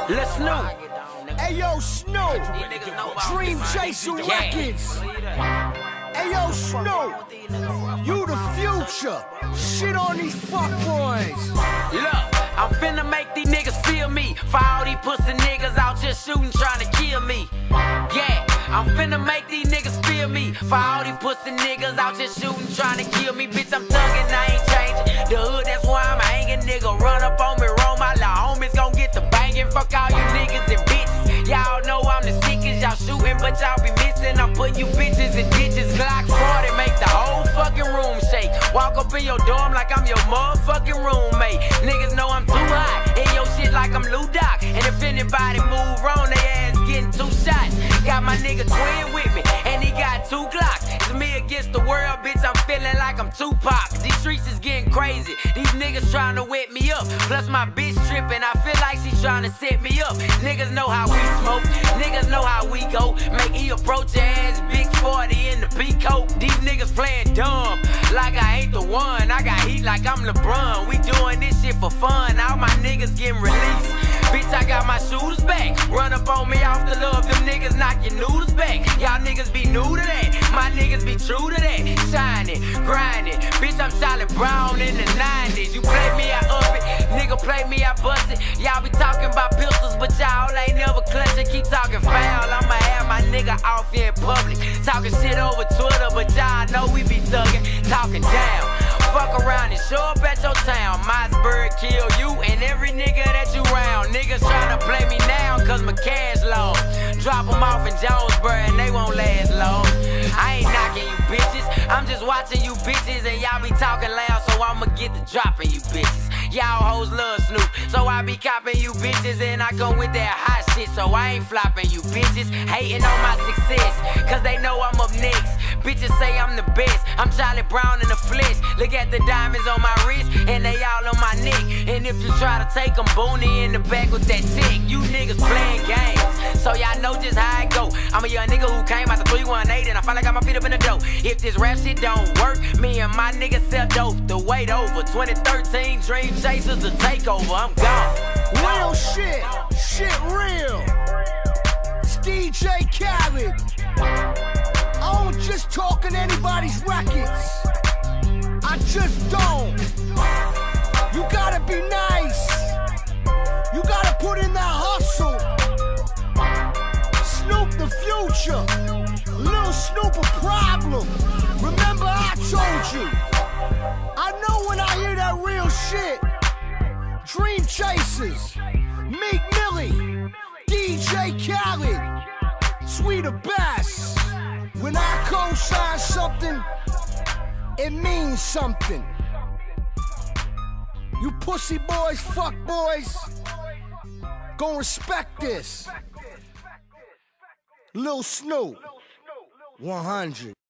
Let's Snoop. Ayo, Snoop. Dream Chaser Records. Ayo, Snoop. You the future. Shit on these fuckboys. Look, I'm finna make these niggas feel me. For all these pussy niggas out just shooting, trying to kill me. Yeah, I'm finna make these niggas feel me. For all these pussy niggas out just shooting, trying to kill me. Bitch, I'm thuggin', I ain't changing. The hood, that's why I'm hanging. Nigga, run up on me, roll my law. Homies gon' get the banging. Fuck all you niggas and bitches. Y'all know I'm the sickest. Y'all shooting, but y'all be missing. I'm putting you bitches in ditches. Glock 40, make the whole fucking room shake. Walk up in your dorm like I'm your motherfucking roommate. Niggas know I'm too hot. In your shit like I'm Lou Doc. And if anybody move wrong, they ass getting 2 shots. Got my nigga twin with me, and he got 2 Glocks. It's me against the world, bitch. I'm feeling like I'm Tupac. These streets is getting crazy. These niggas trying to wet me up. Plus my bitch tripping. I feel like she trying to set me up. Niggas know how we smoke. Niggas know how we go. Make E approach your ass, big 40 in the peacoat. These niggas playing dumb, like I ain't the one. I got heat like I'm LeBron. We doing this shit for fun. All my niggas getting released. Bitch, I got my shooters back. Run up on me off the love. Them niggas knock your noodles back. Y'all niggas be new to that. My niggas be true to that. Shining, grinding. Bitch, I'm Charlie Brown in the 90s. You play me, I up it. Nigga play me, I bust it. Y'all be talking about pistols, but y'all ain't never clutching. Keep talking foul. I'ma have my nigga off here in public. Talking shit over Twitter, but y'all know we be thugging. Talking down. Fuck around and show up at your town. Mossberg kill you and every nigga that you round. Niggas tryna play me now cause my cash low. Drop them off in Jonesboro and they won't last long. I ain't knocking you bitches, I'm just watching you bitches. And y'all be talking loud, so I'ma get to dropping you bitches. Y'all hoes love Snoop, so I be copping you bitches. And I come with that hot shit, so I ain't flopping you bitches. Hating on my success, cause they know I'm up next. Bitches say I'm the best, I'm Charlie Brown in the flesh. Look at the diamonds on my wrist, and they all on my neck. And if you try to take them, Booney in the back with that tick. You niggas playing games, so y'all know just how it go. I'm a young nigga who came out the 318, and I finally got my feet up in the dough. If this rap shit don't work, me and my niggas sell dope. The wait over, 2013 Dream Chasers, the takeover, I'm gone. Real shit, shit real. It's DJ Khaled. I don't just talking anybody's records. I just don't. You gotta be nice. You gotta put in that hustle. Snoop the future. Lil Snoop a problem. Remember I told you. I know when I hear that real shit. Dream Chasers, Meek Millie, DJ Khaled, Sweeter Bass. When I co-sign something, it means something. You pussy boys, fuck boys, gon' respect this. Lil Snoop, 100.